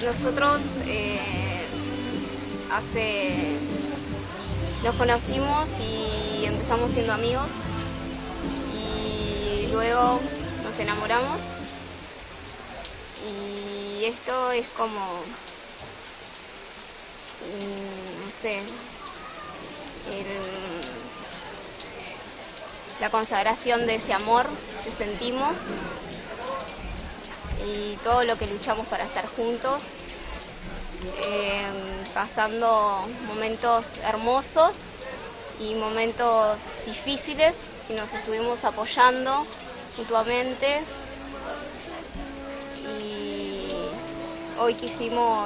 Nosotros nos conocimos y empezamos siendo amigos y luego nos enamoramos, y esto es como, no sé, la consagración de ese amor que sentimos y todo lo que luchamos para estar juntos, pasando momentos hermosos y momentos difíciles, y nos estuvimos apoyando mutuamente, y hoy quisimos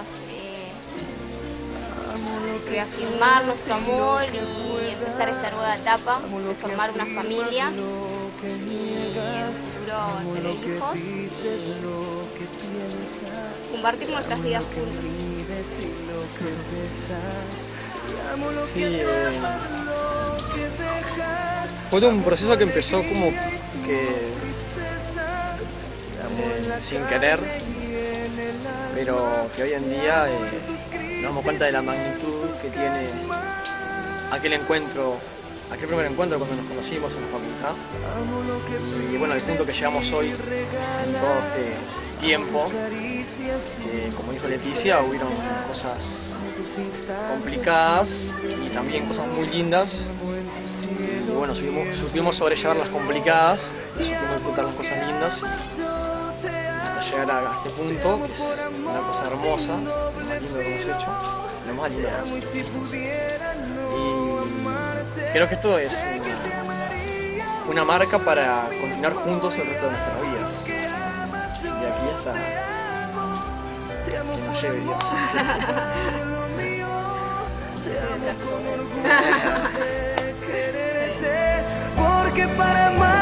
reafirmar nuestro amor y empezar esta nueva etapa de formar una familia y en el futuro tener hijos y compartir nuestras vidas juntos. Sí, fue un proceso que empezó como que sin querer, pero que hoy en día nos damos cuenta de la magnitud que tiene aquel primer encuentro cuando nos conocimos en la facultad, y bueno, el punto que llegamos hoy en todo este tiempo, que como dijo Leticia, hubieron cosas complicadas y también cosas muy lindas, y bueno, supimos sobrellevar las complicadas y supimos disfrutar las cosas lindas hasta llegar a este punto, que es una cosa hermosa, lo más lindo que hemos hecho, lo más lindo que hemos hecho. Y creo que esto es una marca para continuar juntos el resto de nuestras vidas. Y aquí está, que nos lleve Dios. Porque para amar